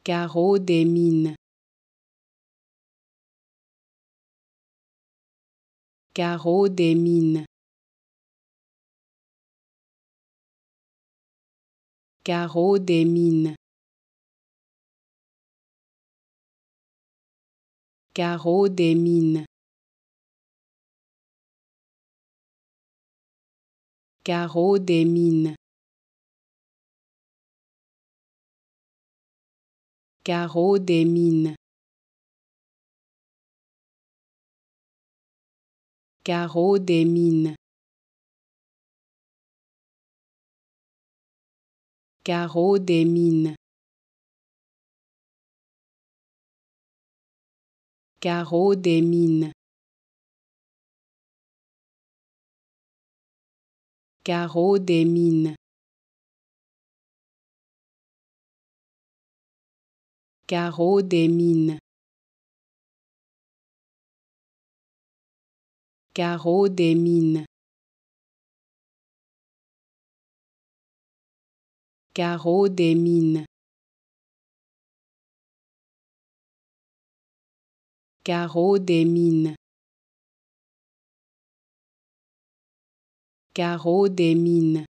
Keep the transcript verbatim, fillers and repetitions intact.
Carreau des mines. Carreau des mines. Carreau des mines. Carreau des mines. Carreau des mines. Carreau des mines. Carreau des mines. Carreau des mines. Carreau des mines. Carreau des mines. Carreau des mines. Carreau des mines. Carreau des mines. Carreau des mines. Carreau des mines.